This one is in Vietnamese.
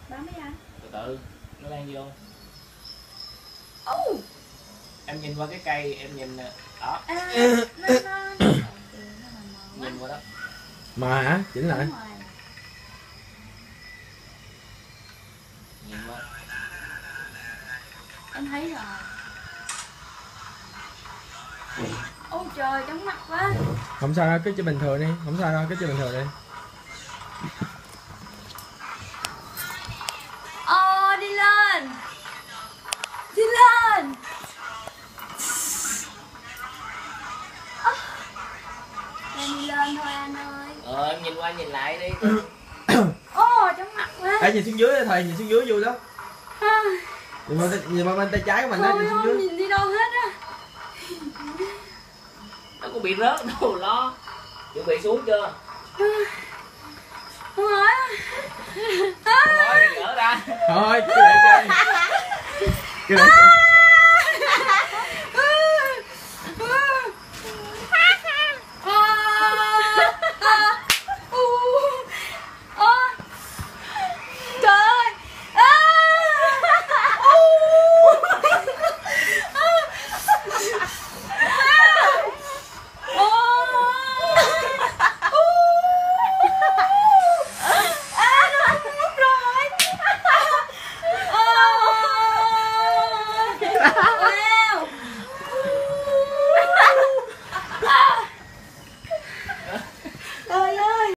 Bám đi anh. Từ từ, nó đang vô. Oh. Em nhìn qua cái cây, em nhìn đó. À, Nhìn qua đó. Mờ hả? Chỉnh lại. Nhìn qua. Em thấy rồi. Ôi trời, chóng mặt quá. Không sao đâu, cứ chơi bình thường đi, không sao đâu, cứ chơi bình thường đi. Đi lên. Đi lên. Em đi lên thôi anh ơi. Em nhìn qua nhìn lại đi. Chóng mặt quá. Ê, nhìn xuống dưới đi thầy, nhìn xuống dưới vui đó. Nhìn bên tay trái của mình đó, nhìn xuống dưới. Nhìn đi đâu hết á. Nó cũng bị rớt đâu lo. Chuẩn bị xuống chưa? Không nói. Không nói thì gỡ ra. Thôi, cứ để chơi. Cứ để